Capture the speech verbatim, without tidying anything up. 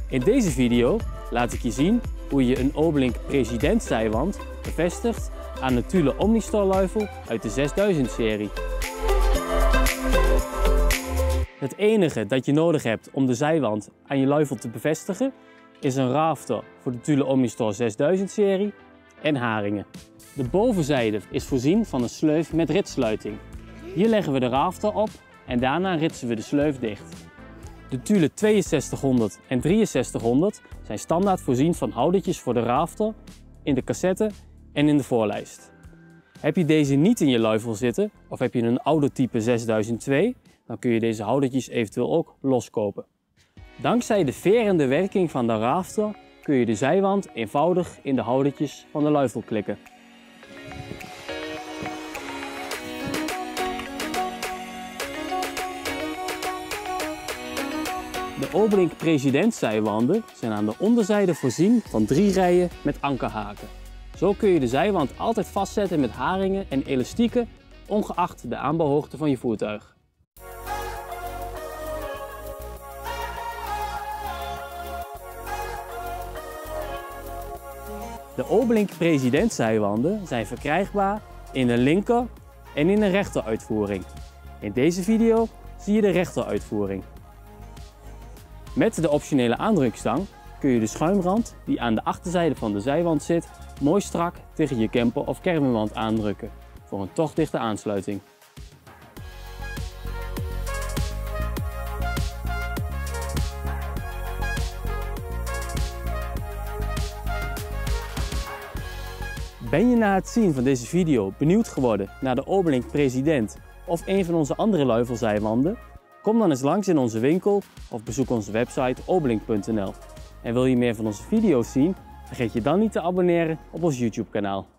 In deze video laat ik je zien hoe je een Obelink President zijwand bevestigt aan een Thule Omnistor luifel uit de zesduizend serie. Het enige dat je nodig hebt om de zijwand aan je luifel te bevestigen is een rafter voor de Thule Omnistor zesduizend serie en haringen. De bovenzijde is voorzien van een sleuf met ritsluiting. Hier leggen we de rafter op en daarna ritsen we de sleuf dicht. De Thule tweeënzestighonderd en drieënzestighonderd zijn standaard voorzien van houdertjes voor de rafter, in de cassette en in de voorlijst. Heb je deze niet in je luifel zitten of heb je een oude type zesduizend twee, dan kun je deze houdertjes eventueel ook loskopen. Dankzij de verende werking van de rafter kun je de zijwand eenvoudig in de houdertjes van de luifel klikken. De Obelink President zijwanden zijn aan de onderzijde voorzien van drie rijen met ankerhaken. Zo kun je de zijwand altijd vastzetten met haringen en elastieken, ongeacht de aanbouwhoogte van je voertuig. De Obelink President zijwanden zijn verkrijgbaar in een linker en in een rechter uitvoering. In deze video zie je de rechter uitvoering. Met de optionele aandrukstang kun je de schuimrand die aan de achterzijde van de zijwand zit mooi strak tegen je camper of caravanwand aandrukken voor een tochtdichte aansluiting. Ben je na het zien van deze video benieuwd geworden naar de Obelink President of een van onze andere luifelzijwanden? Kom dan eens langs in onze winkel of bezoek onze website obelink punt n l. En wil je meer van onze video's zien? Vergeet je dan niet te abonneren op ons YouTube kanaal.